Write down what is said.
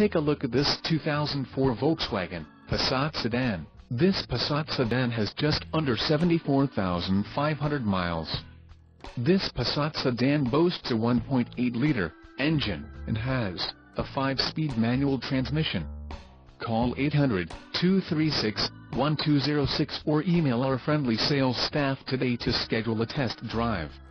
Take a look at this 2004 Volkswagen Passat sedan. This Passat sedan has just under 74,500 miles. This Passat sedan boasts a 1.8-liter engine and has a 5-speed manual transmission. Call 800-236-1206 or email our friendly sales staff today to schedule a test drive.